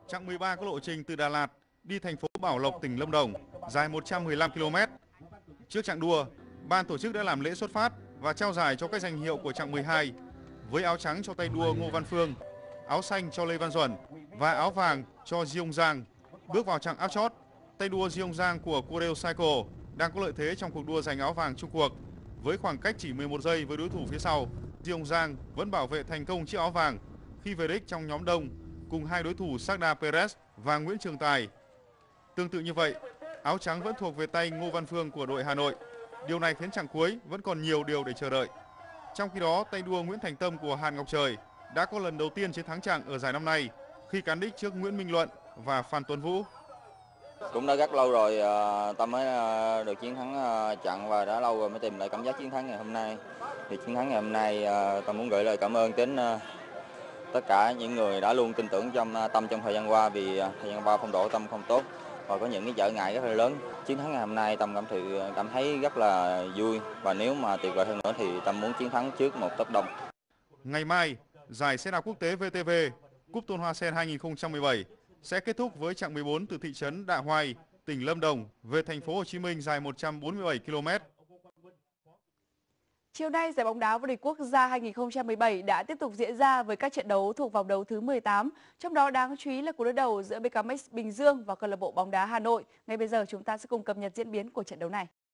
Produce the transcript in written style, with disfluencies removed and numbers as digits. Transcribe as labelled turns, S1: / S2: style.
S1: Chặng 13 có lộ trình từ Đà Lạt đi thành phố Bảo Lộc, tỉnh Lâm Đồng, dài 115 km. Trước chặng đua, ban tổ chức đã làm lễ xuất phát và trao giải cho các danh hiệu của chặng 12 với áo trắng cho tay đua Ngô Văn Phương, áo xanh cho Lê Văn Duẩn và áo vàng cho Diông Giang. Bước vào chặng áp chót, tay đua Diông Giang của Corel Cycle đang có lợi thế trong cuộc đua giành áo vàng chung cuộc. Với khoảng cách chỉ 11 giây với đối thủ phía sau, Diông Giang vẫn bảo vệ thành công chiếc áo vàng khi về đích trong nhóm đông cùng hai đối thủ Sagda Perez và Nguyễn Trường Tài. Tương tự như vậy, áo trắng vẫn thuộc về tay Ngô Văn Phương của đội Hà Nội. Điều này khiến chặng cuối vẫn còn nhiều điều để chờ đợi. Trong khi đó, tay đua Nguyễn Thành Tâm của Hàn Ngọc Trời đã có lần đầu tiên chiến thắng chặng ở giải năm nay khi cán đích trước Nguyễn Minh Luận và Phan Tuấn Vũ.
S2: Cũng đã rất lâu rồi Tâm mới được chiến thắng chặng và đã lâu rồi mới tìm lại cảm giác chiến thắng ngày hôm nay. Thì chiến thắng ngày hôm nay Tâm muốn gửi lời cảm ơn đến tất cả những người đã luôn tin tưởng trong Tâm trong thời gian qua, vì thời gian qua phong độ Tâm không tốt và có những cái trở ngại rất là lớn. Chiến thắng ngày hôm nay Tâm cảm thấy rất là vui, và nếu mà tuyệt vời hơn nữa thì Tâm muốn chiến thắng trước một tốc đông.
S1: Ngày mai, giải xe đạp quốc tế VTV Cúp Tôn Hoa Sen 2017 sẽ kết thúc với chặng 14 từ thị trấn Đạ Hoai, tỉnh Lâm Đồng về thành phố Hồ Chí Minh dài 147 km.
S3: Chiều nay, giải bóng đá vô địch quốc gia 2017 đã tiếp tục diễn ra với các trận đấu thuộc vòng đấu thứ 18, trong đó đáng chú ý là cuộc đối đầu giữa BKMX Bình Dương và câu lạc bộ bóng đá Hà Nội. Ngay bây giờ chúng ta sẽ cùng cập nhật diễn biến của trận đấu này.